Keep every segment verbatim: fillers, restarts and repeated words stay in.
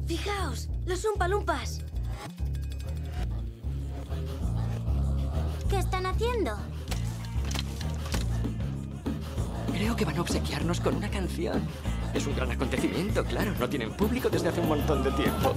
Fijaos, los Umpalumpas. ¿Qué están haciendo? Creo que van a obsequiarnos con una canción. Es un gran acontecimiento, claro. No tienen público desde hace un montón de tiempo.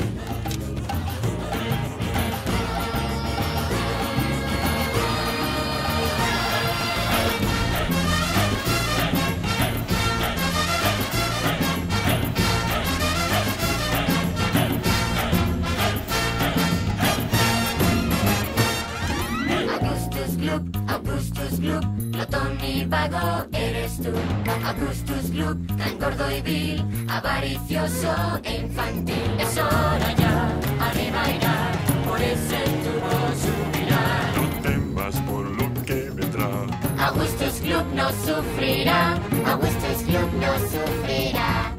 Augustus Gloop, Augustus Gloop, glotón y vago eres tú. Augustus Gloop, tan gordo y vil, avaricioso e infantil. Es hora ya, arriba irá, por ese tubo subirá. No temas por lo que vendrá. Augustus Gloop no sufrirá, Augustus Gloop no sufrirá.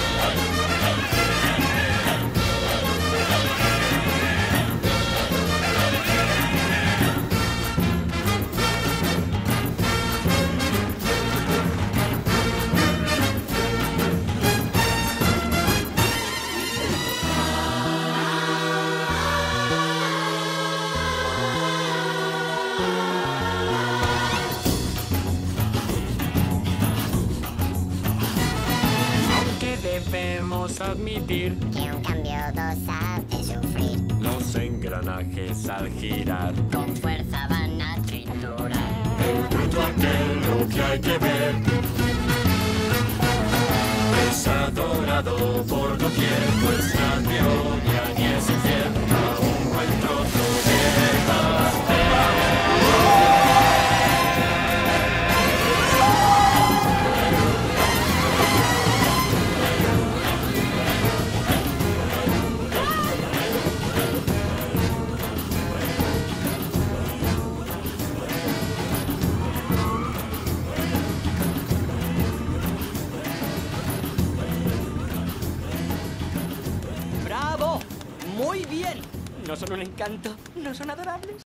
Debemos admitir Que un cambio dos hace sufrir. los engranajes al girar. Con fuerza van a triturar. El bruto aquel lo que hay que ver. Es adorado por doquier, pues nadie odia ni es infiel a un buen trozo de pastel. ¡Bravo! ¡Muy bien! ¿No son un encanto? ¿No son adorables?